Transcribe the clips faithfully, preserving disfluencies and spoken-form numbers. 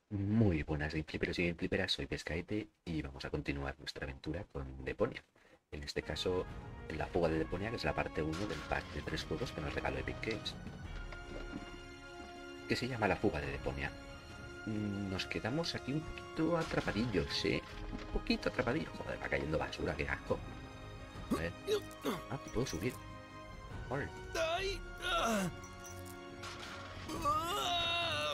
Muy buenas Gamefliperos y Gamefliperas, soy Pescaete y vamos a continuar nuestra aventura con Deponia. En este caso, la fuga de Deponia, que es la parte uno del pack de tres juegos que nos regaló Epic Games, que se llama la fuga de Deponia. Mm, Nos quedamos aquí un poquito atrapadillos, ¿eh? Un poquito atrapadillos. Joder, va cayendo basura, qué asco. A ver. Ah, puedo subir. Joder. Ay, ah, ah.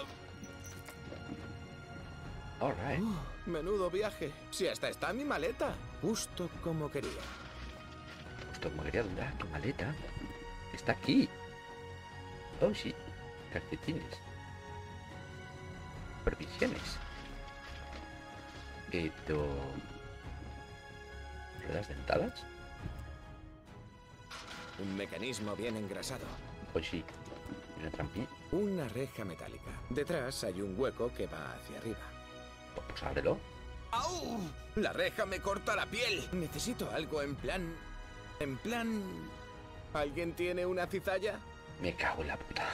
Alright. Uh, menudo viaje. Si hasta está mi maleta. Justo como quería. Esto como quería dudar, tu maleta. Está aquí. Oh, sí. Calcetines. Provisiones. Esto... ¿Ruedas dentadas? Un mecanismo bien engrasado. Pues sí. Una trampilla. Una reja metálica. Detrás hay un hueco que va hacia arriba. Pues, pues ábrelo. ¡Au! La reja me corta la piel. Necesito algo en plan... En plan... ¿Alguien tiene una cizalla? Me cago en la puta.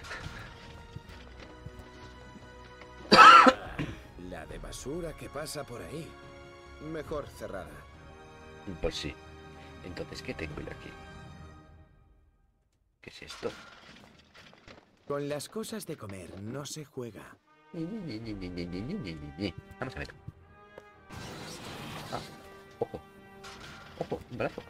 La de basura que pasa por ahí. Mejor cerrada. Pues sí. Entonces, ¿qué tengo yo aquí? ¿Qué es esto? Con las cosas de comer no se juega. Ni, ni, ni, ni, ni, ni, ni, ni, ni, ni. Vamos a ver. Ah, ojo. Ojo, un brazo.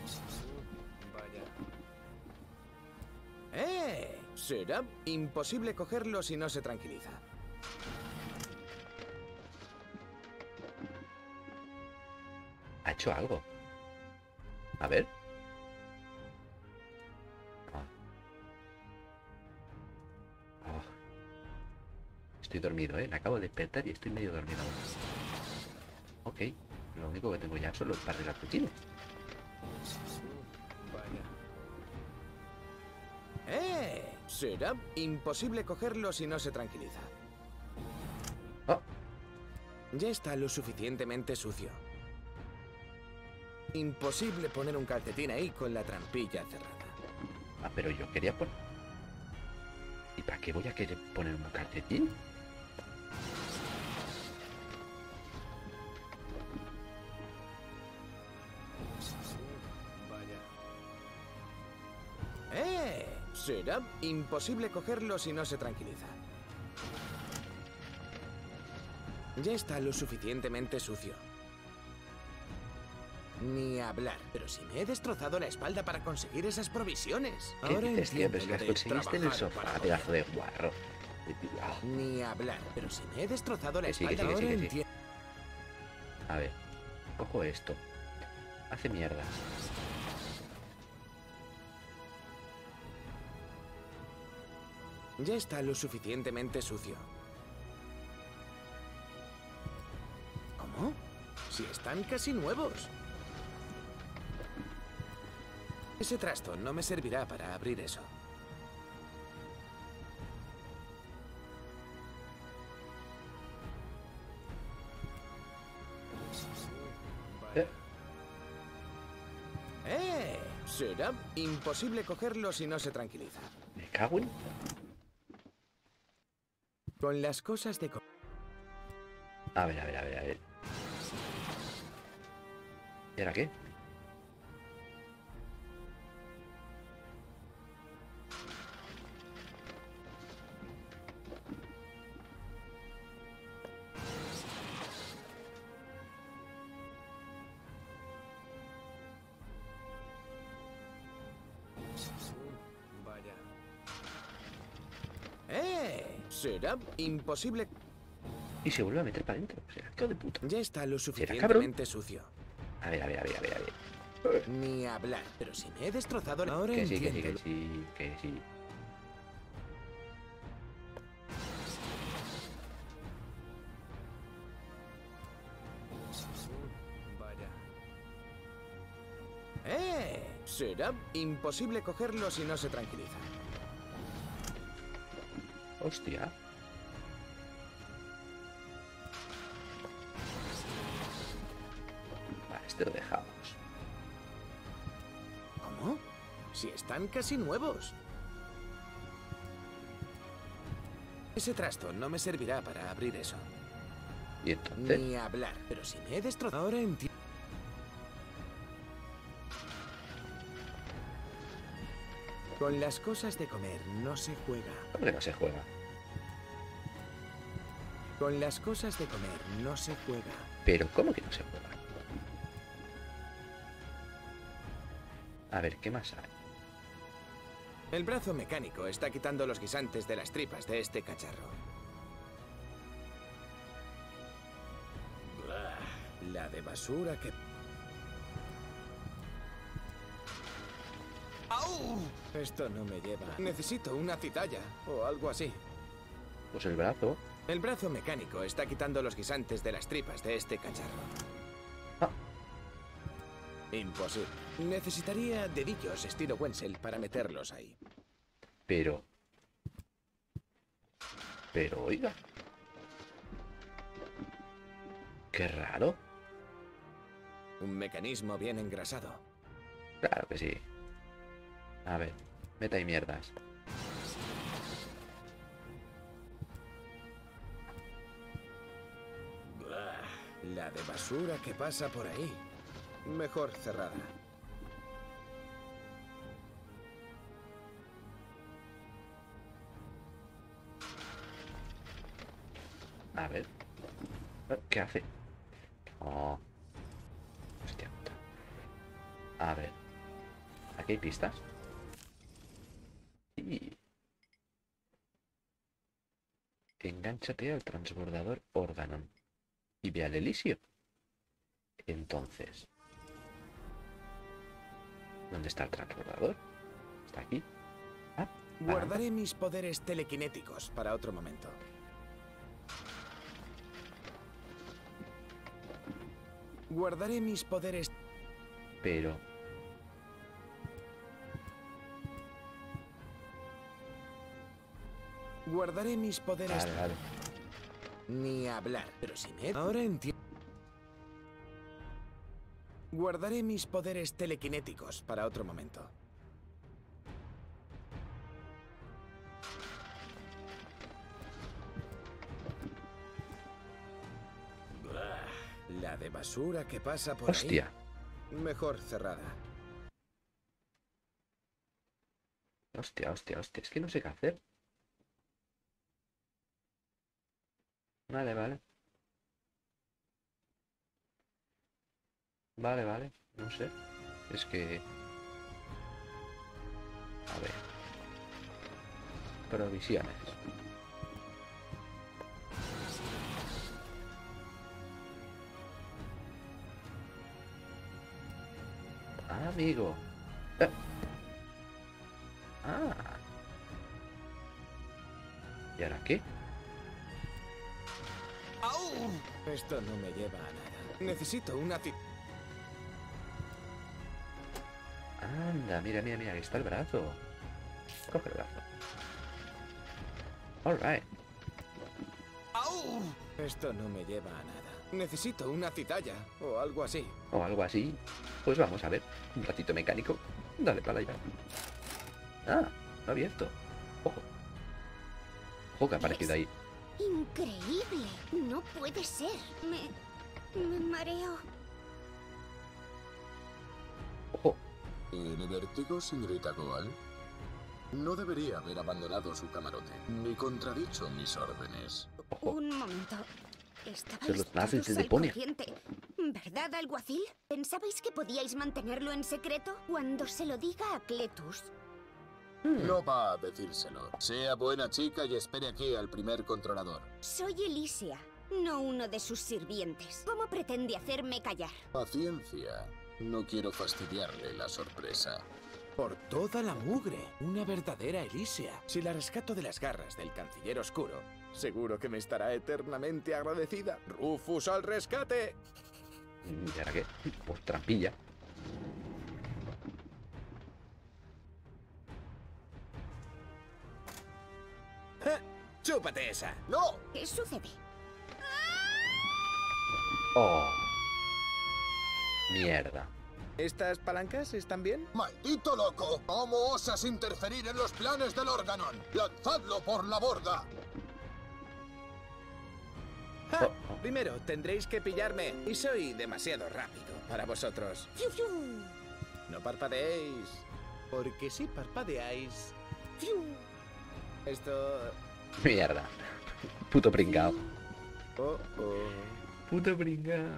¡Eh! Será imposible cogerlo si no se tranquiliza. Ha hecho algo. A ver. Ah. Ah. Estoy dormido, ¿eh? Me acabo de despertar y estoy medio dormido aún. Ok. Lo único que tengo ya son los par de calcetines. ¡Eh! Será imposible cogerlo si no se tranquiliza. Oh. Ya está lo suficientemente sucio. Imposible poner un calcetín ahí con la trampilla cerrada. Ah, pero yo quería poner... ¿Y para qué voy a querer poner un calcetín? ¡Eh! Será imposible cogerlo si no se tranquiliza. Ya está lo suficientemente sucio. Ni hablar. Pero si me he destrozado la espalda para conseguir esas provisiones. ¿Qué Ahora dices, tío? entiendo Pero es que lo las de conseguiste en el trabajar sofá, para pedazo de gobierno. guarro. Ah, Ni hablar. Pero si me he destrozado la Que sí, que espalda, sí, que sí, ahora que sí. entiendo. A ver. Cojo esto. Hace mierda. Ya está lo suficientemente sucio. ¿Cómo? Si están casi nuevos. Ese trasto no me servirá para abrir eso. Eh, ¡Eh! Será imposible cogerlo si no se tranquiliza. me cago en... Con las cosas de... co- A ver, a ver, a ver, a ver. ¿Y ahora qué? ¡Eh! Será imposible... Y se vuelve a meter para adentro. O sea, qué de puta. Ya está lo ¿Será cabrón? suficientemente sucio. A ver, a ver, a ver, a ver, a ver. Ni hablar. Pero si me he destrozado... la- Ahora Que sí, que sí, entiendo. que sí, que sí. ¡Eh! Será imposible cogerlo si no se tranquiliza. Hostia. Vale, este lo dejamos. ¿Cómo? Si están casi nuevos. Ese trasto no me servirá para abrir eso. Y entonces... Ni hablar. Pero si me he destrozado, ahora entiendo. Con las cosas de comer no se juega. ¿Cómo que no se juega? Con las cosas de comer no se juega. Pero ¿cómo que no se juega? A ver, ¿qué más hay? El brazo mecánico está quitando los guisantes de las tripas de este cacharro. La de basura que... ¡Au! Esto no me lleva. Necesito una citalla o algo así. Pues el brazo. El brazo mecánico está quitando los guisantes de las tripas de este cacharro. Ah. Imposible. Necesitaría dedillos estilo Wenzel para meterlos ahí. Pero... Pero, oiga. Qué raro. Un mecanismo bien engrasado. Claro que sí. A ver, meta y mierdas. La de basura que pasa por ahí. Mejor cerrada. A ver. ¿Qué hace? Oh. Hostia puta. A ver. ¿Aquí hay pistas? Sí. Engánchate al transbordador Organon. Y ve al Elisio. Entonces... ¿Dónde está el transbordador? ¿Está aquí? Ah, guardaré mis poderes telequinéticos para otro momento. Guardaré mis poderes... Pero... Guardaré mis poderes... Vale, vale. Ni hablar. Pero si me... Ahora entiendo... Guardaré mis poderes telequinéticos para otro momento. La de basura que pasa por Hostia. ahí. Mejor cerrada. Hostia, hostia, hostia. Es que no sé qué hacer. Vale, vale. Vale, vale. No sé. Es que... A ver. Provisiones. Ah, amigo. Eh. Ah. ¿Y ahora qué? ¡Au! Esto no me lleva a nada. Necesito una cita. Anda, mira, mira, mira, ahí está el brazo. Coge el brazo. Alright. ¡Au! Esto no me lleva a nada. Necesito una citalla o algo así. O algo así. Pues vamos a ver. Un ratito mecánico. Dale para allá. Ah, lo ha abierto. Ojo. Ojo que ha aparecido ahí. Increíble. No puede ser. Me... me mareo. Ojo. ¿Tiene vértigo, señorita Goal? No debería haber abandonado su camarote, ni contradicho mis órdenes. Ojo. Un momento. Estabais Se los naces todos de al Deponia. corriente. ¿Verdad, alguacil? ¿Pensabais que podíais mantenerlo en secreto? Cuando se lo diga a Cletus. Hmm. No va a decírselo. Sea buena chica y espere aquí al primer controlador. Soy Elisia, no uno de sus sirvientes. ¿Cómo pretende hacerme callar? Paciencia. No quiero fastidiarle la sorpresa. Por toda la mugre. Una verdadera Elisia. Si la rescato de las garras del canciller oscuro, seguro que me estará eternamente agradecida. ¡Rufus al rescate! ¿Y ahora qué? Pues trampilla. ¡Ja! ¡Chúpate esa! ¡No! ¿Qué sucede? Oh. Mierda. ¿Estas palancas están bien? ¡Maldito loco! ¿Cómo osas interferir en los planes del Organon? ¡Lanzadlo por la borda! Primero, tendréis que pillarme. Y soy demasiado rápido para vosotros. ¡Fiu, fiu! No parpadeéis. Porque si parpadeáis... ¡Fiu! Esto... Mierda. Puto pringao. Oh, oh. Puto pringao.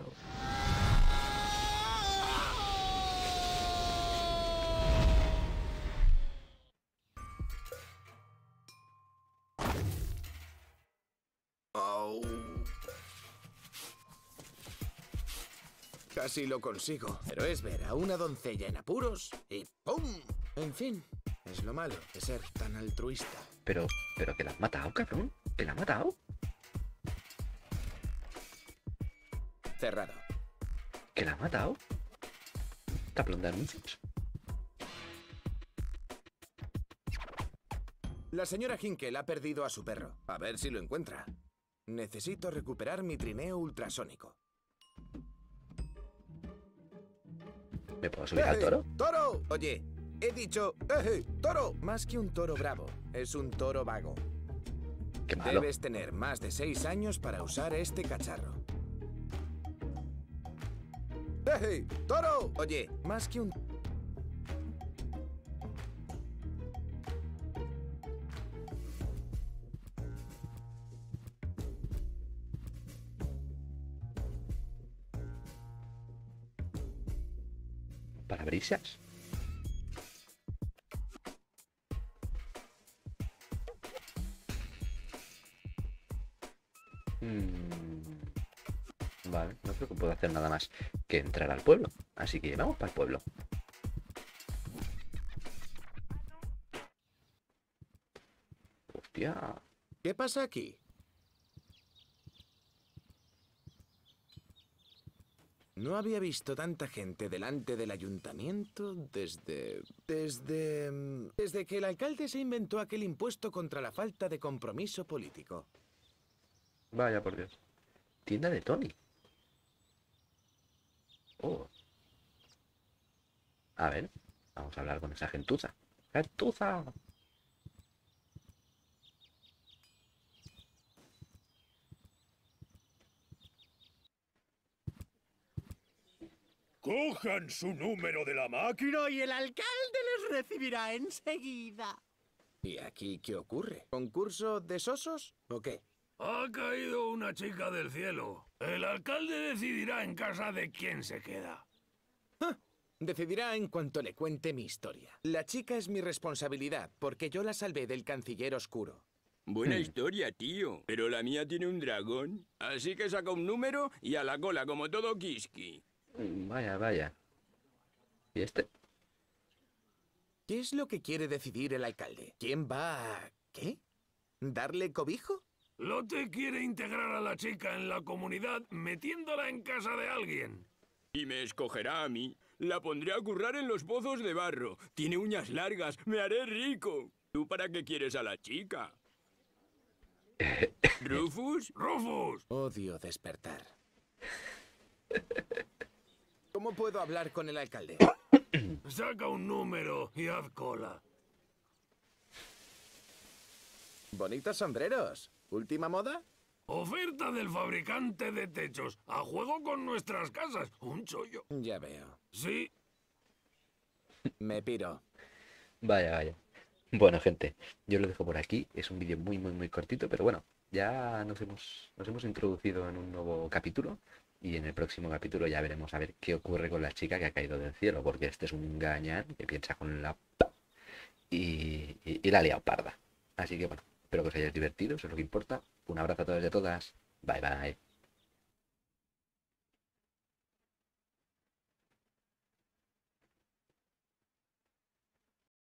Oh. Casi lo consigo, pero es ver a una doncella en apuros y ¡pum! En fin, es lo malo de ser tan altruista. Pero, pero que la has matado, cabrón. Que la has matado. Cerrado. Que la has matado. Taplón de anuncios. La señora Hinkel ha perdido a su perro. A ver si lo encuentra. Necesito recuperar mi trineo ultrasónico. ¿Me puedo subir al toro? ¡Toro! Oye, he dicho... ¡Eh, toro! Más que un toro bravo, es un toro vago. Qué malo. Debes tener más de seis años para usar este cacharro. ¡Eh, toro! Oye, más que un... ¿Parabrisas? Mm, vale, no creo que pueda hacer nada más que entrar al pueblo. Así que vamos para el pueblo. Hostia. ¿Qué pasa aquí? No había visto tanta gente delante del ayuntamiento desde... Desde... mm, Desde que el alcalde se inventó aquel impuesto contra la falta de compromiso político. Vaya por Dios. Tienda de Tony. Oh. A ver, vamos a hablar con esa gentuza. ¡Gentuza! Cojan su número de la máquina y Y el alcalde les recibirá enseguida. ¿Y aquí qué ocurre? ¿Concurso de sosos o qué? ha caído una chica del cielo. El alcalde decidirá en casa de quién se queda. Decidirá en cuanto le cuente mi historia. La chica es mi responsabilidad, porque yo la salvé del canciller oscuro. Buena Hmm. historia, tío. Pero la mía tiene un dragón. Así que saca un número y a la cola, como todo Kiski. Mm, Vaya, vaya. ¿Y este? ¿Qué es lo que quiere decidir el alcalde? ¿Quién va a... ¿Qué? ¿Darle cobijo? Lotte quiere integrar a la chica en la comunidad metiéndola en casa de alguien. Y me escogerá a mí. La pondré a currar en los pozos de barro. Tiene uñas largas. Me haré rico. ¿Tú para qué quieres a la chica? ¿Rufus? ¡Rufus! Odio despertar. ¿Cómo puedo hablar con el alcalde? Saca un número y haz cola. Bonitos sombreros. ¿Última moda? Oferta del fabricante de techos. A juego con nuestras casas. Un chollo. Ya veo. Sí. Me piro. Vaya, vaya. Bueno, gente, yo lo dejo por aquí. Es un vídeo muy, muy, muy cortito, pero bueno, ya nos hemos, nos hemos introducido en un nuevo capítulo. Y en el próximo capítulo ya veremos a ver qué ocurre con la chica que ha caído del cielo, porque este es un gañán que piensa con la p... Y, y, y la ha liado parda. Así que bueno, espero que os hayáis divertido, eso es lo que importa. Un abrazo a todos y a todas. Bye, bye.